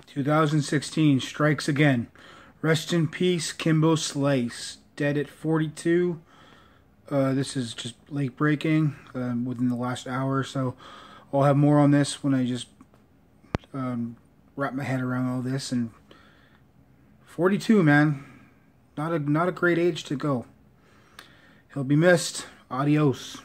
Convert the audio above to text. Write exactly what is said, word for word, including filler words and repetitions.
two thousand sixteen strikes again. Rest in peace, Kimbo Slice. Dead at forty-two. Uh, this is just late breaking uh, within the last hour or so. I'll have more on this when I just um, wrap my head around all this. And forty-two, man, not a not a great age to go. He'll be missed. Adios.